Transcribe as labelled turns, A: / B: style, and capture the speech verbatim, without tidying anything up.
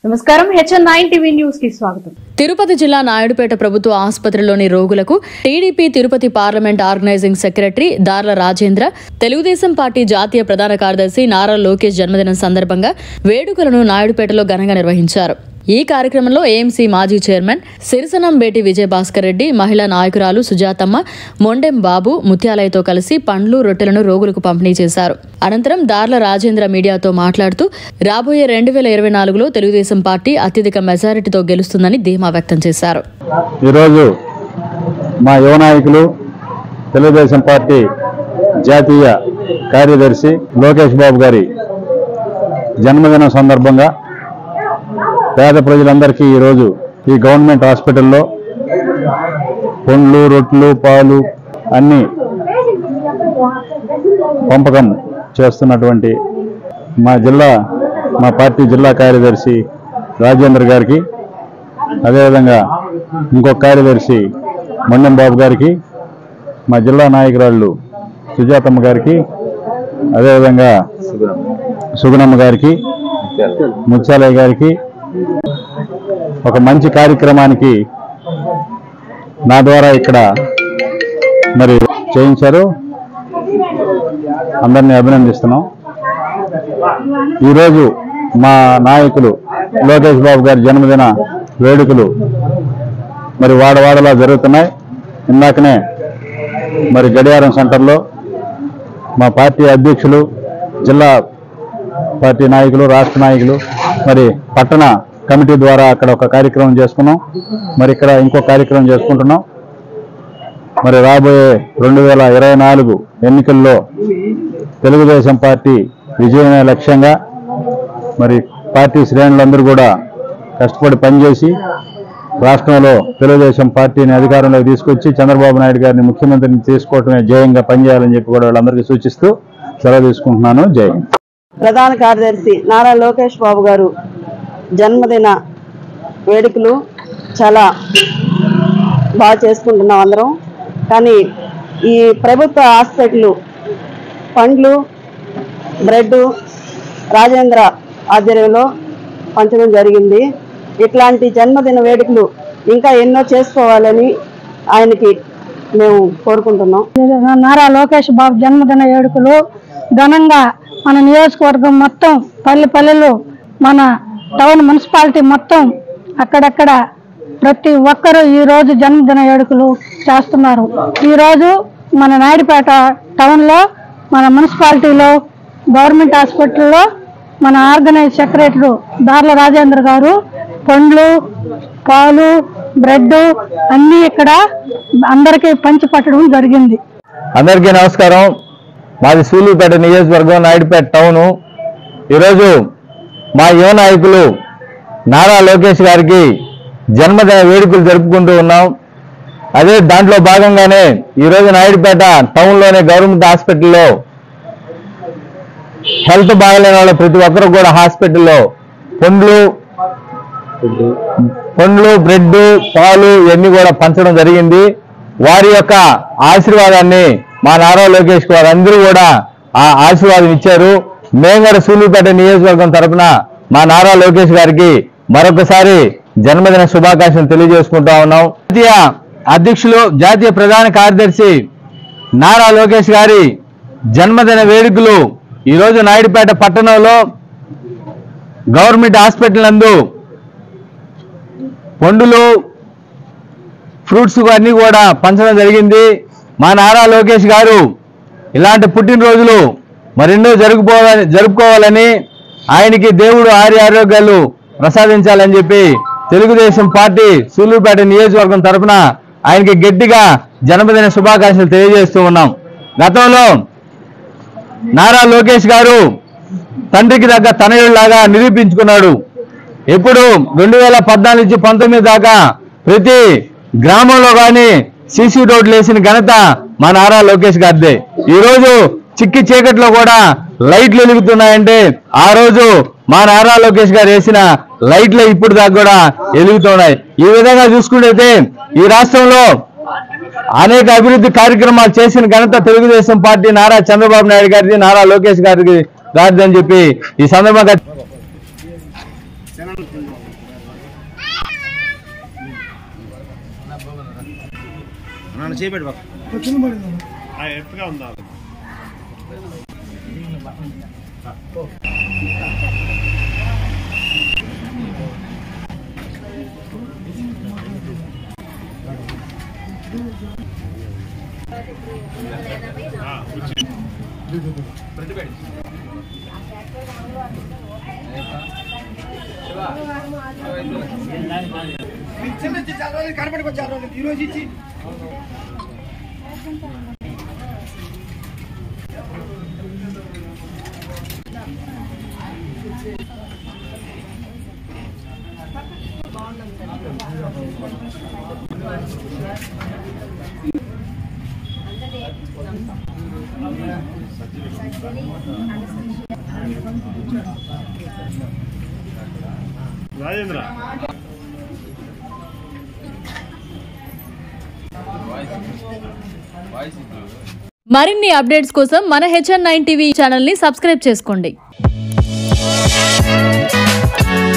A: నమస్కారం HN nine TV news కి స్వాగతం.
B: తిరుపతి జిల్లా నాయుడుపేట ప్రభుత్వ ఆసుపత్రిలోని రోగులకు TDP Tirupati parliament organizing secretary Darla Rajendra, Telugu Desam party జాతీయ ప్రధాన కార్యదర్శి నారా లోకేష్ జన్మదినం సందర్భంగా వేడుకలను నాయుడుపేటలో ఘనంగా నిర్వహించారు. ఈ కార్యక్రమంలో ఏఎంసీ మాజీ చైర్మన్ సిరిసనంబేటి విజయభాస్కర్ రెడ్డి, మహిళా నాయకురాలు సుజాతమ్మ, మొండెం బాబు ముత్యాలయతో కలిసి పండ్లు, రొట్టెలను రోగులకు పంపిణీ చేశారు. అనంతరం దార్ల రాజేంద్ర మీడియాతో మాట్లాడుతూ రాబోయే రెండు వేల ఇరవై నాలుగులో తెలుగుదేశం పార్టీ అత్యధిక మెజారిటీతో గెలుస్తుందని ధీమా వ్యక్తం చేశారు.
C: ఈరోజు మా యువ నాయకులు తెలుగుదేశం పార్టీ జాతీయ కార్యదర్శి లోకేష్ బాబు గారి జన్మదినం సందర్భంగా పేద ప్రజలందరికీ ఈరోజు ఈ గవర్నమెంట్ హాస్పిటల్లో పండ్లు, రొట్టెలు, పాలు అన్నీ పంపకం చేస్తున్నటువంటి మా జిల్లా మా పార్టీ జిల్లా కార్యదర్శి రాజేంద్ర గారికి, అదేవిధంగా ఇంకొక కార్యదర్శి మొండెం బాబు గారికి, మా జిల్లా నాయకురాళ్ళు సుజాతమ్మ గారికి, అదేవిధంగా సుగుణమ్మ గారికి, ముత్యాలయ్య గారికి ఒక మంచి కార్యక్రమానికి నా ద్వారా ఇక్కడ మరి చేయించారు. అందరినీ అభినందిస్తున్నాం. ఈరోజు మా నాయకులు లోకేష్ బాబు గారి జన్మదిన వేడుకలు మరి వాడవాడలా జరుగుతున్నాయి. ఇందాకనే మరి గడియారం సెంటర్లో మా పార్టీ అధ్యక్షులు, జిల్లా పార్టీ నాయకులు, రాష్ట్ర నాయకులు, మరి పట్టణ కమిటీ ద్వారా అక్కడ ఒక కార్యక్రమం చేసుకున్నాం. మరి ఇక్కడ ఇంకో కార్యక్రమం చేసుకుంటున్నాం. మరి రాబోయే రెండు వేల ఇరవై నాలుగు ఎన్నికల్లో తెలుగుదేశం పార్టీ విజయమే లక్ష్యంగా మరి పార్టీ శ్రేణులందరూ కూడా కష్టపడి పనిచేసి రాష్ట్రంలో తెలుగుదేశం పార్టీని అధికారంలోకి తీసుకొచ్చి చంద్రబాబు నాయుడు గారిని ముఖ్యమంత్రిని తీసుకోవటమే జయంగా పనిచేయాలని చెప్పి కూడా వాళ్ళందరికీ సూచిస్తూ సెలవు తీసుకుంటున్నాను. జై.
D: ప్రధాన కార్యదర్శి నారా లోకేష్ బాబు గారు జన్మదిన వేడుకలు చాలా బాగా చేసుకుంటున్నాం అందరం. కానీ ఈ ప్రభుత్వ హాస్పిటల్ పండ్లు, బ్రెడ్ రాజేంద్ర ఆధ్వర్యంలో పంచడం జరిగింది. ఇట్లాంటి జన్మదిన వేడుకలు ఇంకా ఎన్నో చేసుకోవాలని ఆయనకి మేము కోరుకుంటున్నాం.
E: నారా లోకేష్ బాబు జన్మదిన వేడుకలు ఘనంగా మన నియోజకవర్గం మొత్తం, పల్లె పల్లెలు, మన టౌన్ మున్సిపాలిటీ మొత్తం అక్కడక్కడ ప్రతి ఒక్కరూ ఈరోజు జన్మదిన వేడుకలు చేస్తున్నారు. ఈరోజు మన నాయుడుపేట టౌన్లో, మన మున్సిపాలిటీలో, గవర్నమెంట్ హాస్పిటల్లో మన ఆర్గనైజ్ సెక్రటరీ దార్ల రాజేంద్ర గారు పండ్లు, పాలు, బ్రెడ్ అన్నీ ఇక్కడ అందరికీ పంచిపెట్టడం జరిగింది.
C: అందరికీ నమస్కారం. మాది సూలూరుపేట నియోజకవర్గం, నాయుడుపేట టౌను. ఈరోజు మా యువ నాయకులు నారా లోకేష్ గారికి జన్మదిన వేడుకలు జరుపుకుంటూ ఉన్నాం. అదే దాంట్లో భాగంగానే ఈరోజు నాయుడుపేట టౌన్లోనే గవర్నమెంట్ హాస్పిటల్లో హెల్త్ బాగలేని వాళ్ళు ప్రతి ఒక్కరు కూడా హాస్పిటల్లో పండ్లు పండ్లు బ్రెడ్, పాలు ఇవన్నీ కూడా పంచడం జరిగింది. వారి యొక్క ఆశీర్వాదాన్ని మా నారా లోకేష్ గారు అందరూ కూడా ఆ ఆశీర్వాదం ఇచ్చారు. మేము కూడా సూలూరుపేట నియోజకవర్గం తరఫున మా నారా లోకేష్ గారికి మరొకసారి జన్మదిన శుభాకాంక్షలు తెలియజేసుకుంటా ఉన్నాం. జాతీయ అధ్యక్షులు, జాతీయ ప్రధాన కార్యదర్శి నారా లోకేష్ గారి జన్మదిన వేడుకలు ఈరోజు నాయుడుపేట పట్టణంలో గవర్నమెంట్ హాస్పిటల్ నందు పండులు, ఫ్రూట్స్ అన్నీ కూడా పంచడం జరిగింది. మా నారా లోకేష్ గారు ఇలాంటి పుట్టినరోజులు మరెన్నో జరుపుకోవాలని జరుపుకోవాలని ఆయనకి దేవుడు ఆరి ఆరోగ్యాలు ప్రసాదించాలని చెప్పి తెలుగుదేశం పార్టీ సూలూరుపేట నియోజకవర్గం తరఫున ఆయనకి గట్టిగా జన్మదిన శుభాకాంక్షలు తెలియజేస్తూ ఉన్నాం. గతంలో నారా లోకేష్ గారు తండ్రికి దగ్గర తనయుడిలాగా నిరూపించుకున్నాడు. ఎప్పుడు రెండు వేల పద్నాలుగు నుంచి పంతొమ్మిది దాకా ప్రతి గ్రామంలో కానీ సీసీ రోడ్లు వేసిన ఘనత మా నారా లోకేష్ గారిదే. ఈరోజు చిక్కి చీకట్లో కూడా లైట్లు వెలుగుతున్నాయంటే ఆ రోజు మా నారా లోకేష్ గారు వేసిన లైట్లు ఇప్పుడు దాకా కూడా వెలుగుతున్నాయి. ఈ విధంగా చూసుకుంటే ఈ రాష్ట్రంలో అనేక అభివృద్ధి కార్యక్రమాలు చేసిన ఘనత తెలుగుదేశం పార్టీ నారా చంద్రబాబు నాయుడు గారిది, నారా లోకేష్ గారికి గారిది అని చెప్పి ఈ సందర్భంగా
F: అలా చేపెట్టు బాబు ఎత్తుగా ఉందా కనపడికి చాలా రోజులు ఈరోజు ఇచ్చి రాజేంద్ర
B: మరిన్ని అప్డేట్స్ కోసం మన హెచ్ఎన్ నైన్ టీవీ ఛానల్ ని సబ్స్క్రైబ్ చేసుకోండి.